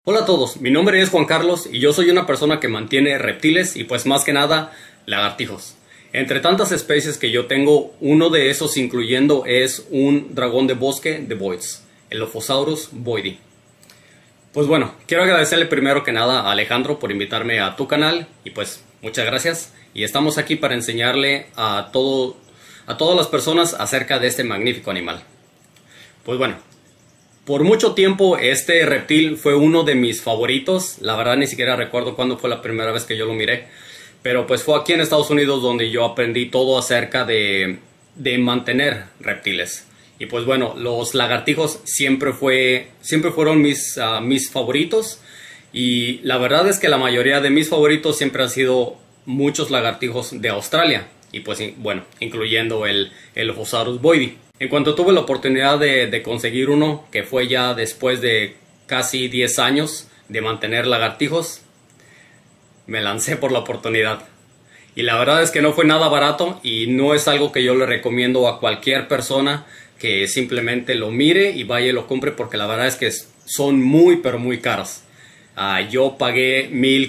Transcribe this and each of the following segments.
Hola a todos, mi nombre es Juan Carlos y yo soy una persona que mantiene reptiles y pues más que nada lagartijos. Entre tantas especies que yo tengo, uno de esos incluyendo es un dragón de bosque de Boyds, el Lophosaurus boydii. Pues bueno, quiero agradecerle primero que nada a Alejandro por invitarme a tu canal y pues muchas gracias. Y estamos aquí para enseñarle a todas las personas acerca de este magnífico animal. Pues bueno, por mucho tiempo este reptil fue uno de mis favoritos. La verdad ni siquiera recuerdo cuándo fue la primera vez que yo lo miré. Pero pues fue aquí en Estados Unidos donde yo aprendí todo acerca de mantener reptiles. Y pues bueno, los lagartijos siempre fueron mis favoritos. Y la verdad es que la mayoría de mis favoritos siempre han sido muchos lagartijos de Australia. Y pues bueno, incluyendo el Lophosaurus boydii. En cuanto tuve la oportunidad de conseguir uno, que fue ya después de casi 10 años de mantener lagartijos, me lancé por la oportunidad. Y la verdad es que no fue nada barato y no es algo que yo le recomiendo a cualquier persona que simplemente lo mire y vaya y lo compre, porque la verdad es que son muy pero muy caros. Yo pagué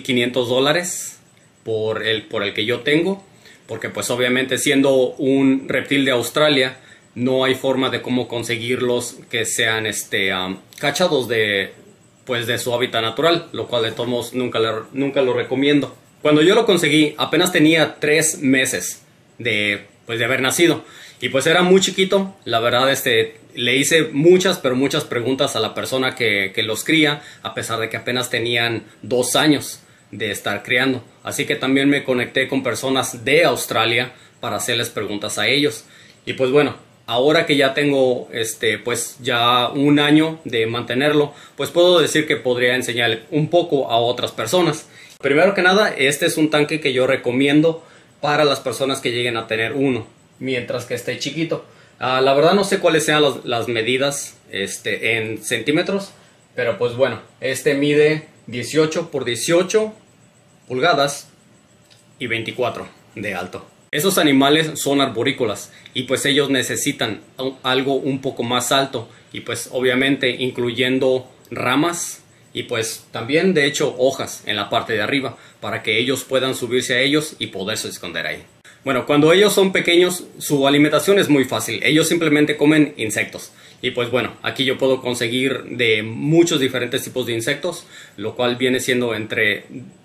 $1,500 por el que yo tengo, porque pues obviamente siendo un reptil de Australia no hay forma de cómo conseguirlos que sean cachados de su hábitat natural, lo cual de todos modos nunca lo recomiendo. Cuando yo lo conseguí apenas tenía 3 meses de haber nacido y pues era muy chiquito. La verdad le hice muchas preguntas a la persona que los cría, a pesar de que apenas tenían 2 años de estar criando. Así que también me conecté con personas de Australia para hacerles preguntas a ellos. Y pues bueno, ahora que ya tengo ya un año de mantenerlo, pues puedo decir que podría enseñarle un poco a otras personas. Primero que nada, este es un tanque que yo recomiendo para las personas que lleguen a tener uno, mientras que esté chiquito. La verdad no sé cuáles sean las medidas en centímetros, pero pues bueno, este mide 18 por 18 pulgadas y 24 de alto. Esos animales son arborícolas y pues ellos necesitan algo un poco más alto y pues obviamente incluyendo ramas y pues también de hecho hojas en la parte de arriba para que ellos puedan subirse a ellos y poderse esconder ahí. Bueno, cuando ellos son pequeños su alimentación es muy fácil, ellos simplemente comen insectos. Y pues bueno, aquí yo puedo conseguir de muchos diferentes tipos de insectos, lo cual viene siendo entre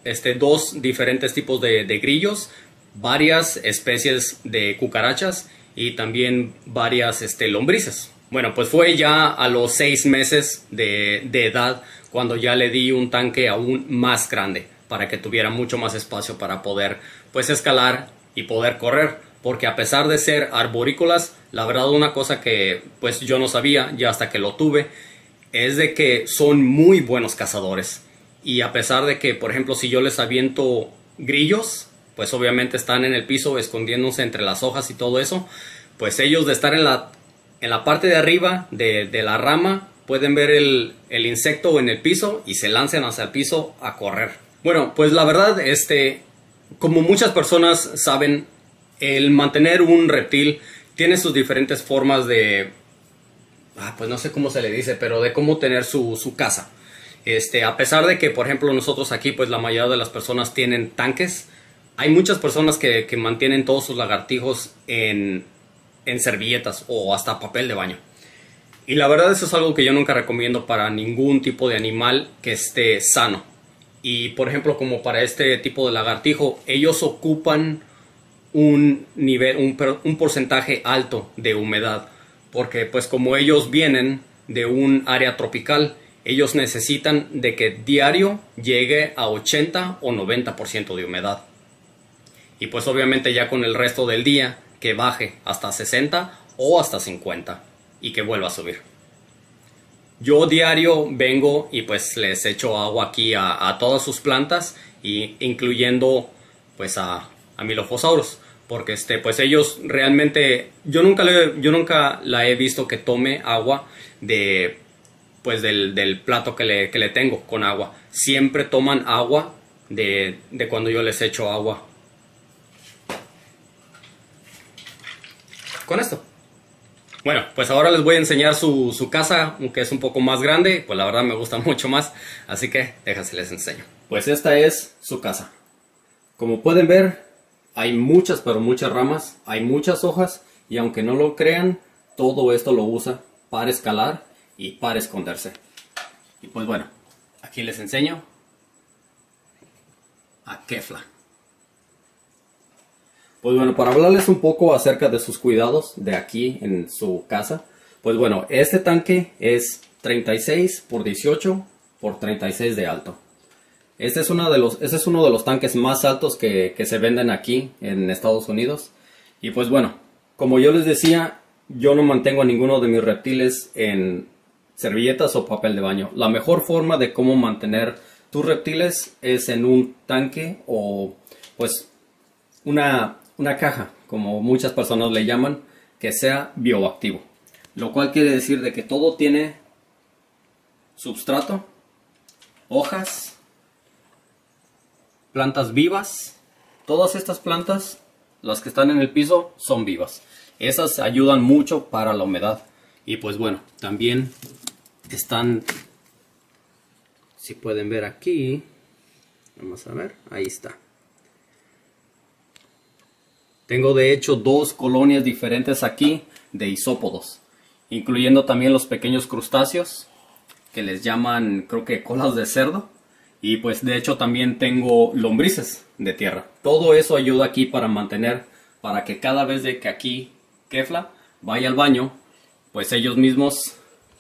dos diferentes tipos de grillos, varias especies de cucarachas y también varias lombrices. Bueno, pues fue ya a los 6 meses de edad cuando ya le di un tanque aún más grande para que tuviera mucho más espacio para poder pues escalar y poder correr, porque a pesar de ser arborícolas, la verdad una cosa que pues yo no sabía ya hasta que lo tuve es de que son muy buenos cazadores. Y a pesar de que, por ejemplo, si yo les aviento grillos, pues obviamente están en el piso escondiéndose entre las hojas y todo eso, pues ellos de estar en la parte de arriba de la rama pueden ver el insecto en el piso y se lanzan hacia el piso a correr. Bueno, pues la verdad, como muchas personas saben, el mantener un reptil tiene sus diferentes formas de, pues no sé cómo se le dice, pero de cómo tener su casa. A pesar de que, por ejemplo, nosotros aquí, pues la mayoría de las personas tienen tanques, hay muchas personas que mantienen todos sus lagartijos en servilletas o hasta papel de baño. Y la verdad eso es algo que yo nunca recomiendo para ningún tipo de animal que esté sano. Y por ejemplo, como para este tipo de lagartijo, ellos ocupan un porcentaje alto de humedad. Porque pues como ellos vienen de un área tropical, ellos necesitan de que diario llegue a 80 o 90% de humedad. Y pues obviamente ya con el resto del día que baje hasta 60 o hasta 50 y que vuelva a subir. Yo diario vengo y pues les echo agua aquí a todas sus plantas, y incluyendo pues a mi Lophosaurus, porque pues ellos realmente yo nunca la he visto que tome agua del plato que le tengo con agua. Siempre toman agua de cuando yo les echo agua con esto. Bueno, pues ahora les voy a enseñar su casa, aunque es un poco más grande, pues la verdad me gusta mucho más, así que déjense les enseño. Pues esta es su casa. Como pueden ver, hay muchas, pero muchas ramas, hay muchas hojas, y aunque no lo crean, todo esto lo usa para escalar y para esconderse. Y pues bueno, aquí les enseño a Kefla. Pues bueno, para hablarles un poco acerca de sus cuidados de aquí en su casa, pues bueno, este tanque es 36 por 18 por 36 de alto. Este es uno de los tanques más altos que se venden aquí en Estados Unidos. Y pues bueno, como yo les decía, yo no mantengo a ninguno de mis reptiles en servilletas o papel de baño. La mejor forma de cómo mantener tus reptiles es en un tanque o pues una caja, como muchas personas le llaman, que sea bioactivo. Lo cual quiere decir de que todo tiene substrato, hojas, plantas vivas. Todas estas plantas, las que están en el piso, son vivas. Esas ayudan mucho para la humedad. Y pues bueno, también están, si pueden ver aquí, vamos a ver, ahí está. Tengo de hecho 2 colonias diferentes aquí de isópodos, incluyendo también los pequeños crustáceos que les llaman, creo que colas de cerdo. Y pues de hecho también tengo lombrices de tierra. Todo eso ayuda aquí para mantener, para que cada vez de que aquí Kefla vaya al baño, pues ellos mismos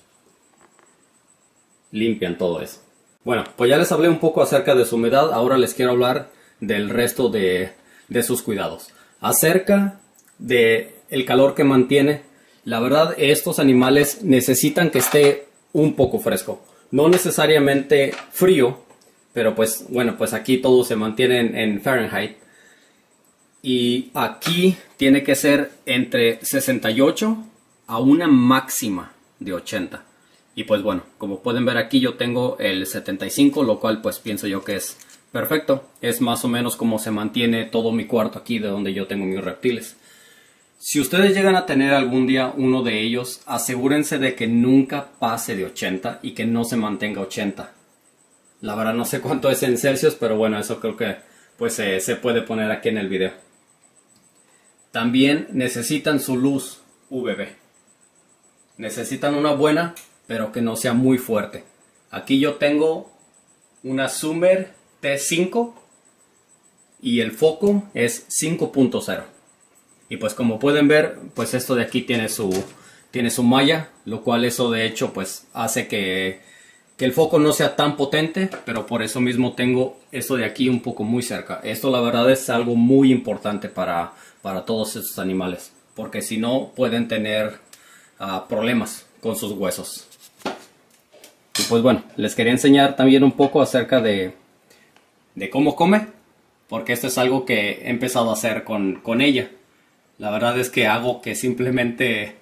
limpian todo eso. Bueno, pues ya les hablé un poco acerca de su humedad. Ahora les quiero hablar del resto de sus cuidados. Acerca de el calor que mantiene, la verdad estos animales necesitan que esté un poco fresco. No necesariamente frío, pero pues bueno, pues aquí todo se mantiene en Fahrenheit. Y aquí tiene que ser entre 68 a una máxima de 80. Y pues bueno, como pueden ver aquí yo tengo el 75, lo cual pues pienso yo que es perfecto. Es más o menos como se mantiene todo mi cuarto aquí de donde yo tengo mis reptiles. Si ustedes llegan a tener algún día uno de ellos, asegúrense de que nunca pase de 80 y que no se mantenga 80. La verdad no sé cuánto es en Celsius, pero bueno, eso creo que pues se puede poner aquí en el video. También necesitan su luz UVB. Necesitan una buena, pero que no sea muy fuerte. Aquí yo tengo una Summer T5 y el foco es 5.0. Y pues como pueden ver, pues esto de aquí tiene su malla, lo cual eso de hecho pues hace que el foco no sea tan potente, pero por eso mismo tengo esto de aquí un poco muy cerca. Esto la verdad es algo muy importante para todos estos animales, porque si no pueden tener problemas con sus huesos. Y pues bueno, les quería enseñar también un poco acerca de cómo come, porque esto es algo que he empezado a hacer con ella. La verdad es que hago que simplemente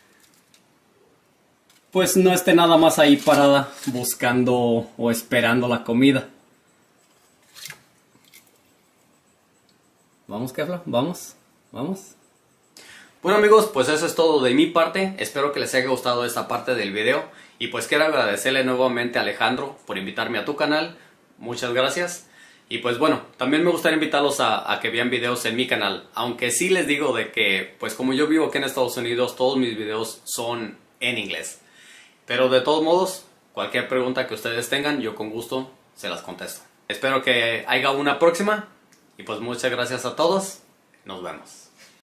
pues no esté nada más ahí parada buscando o esperando la comida. Vamos, Kefla, vamos. Bueno amigos, pues eso es todo de mi parte. Espero que les haya gustado esta parte del video. Y pues quiero agradecerle nuevamente a Alejandro por invitarme a tu canal. Muchas gracias. Y pues bueno, también me gustaría invitarlos a que vean videos en mi canal. Aunque sí les digo de que, pues como yo vivo aquí en Estados Unidos, todos mis videos son en inglés. Pero de todos modos, cualquier pregunta que ustedes tengan, yo con gusto se las contesto. Espero que haya una próxima. Y pues muchas gracias a todos. Nos vemos.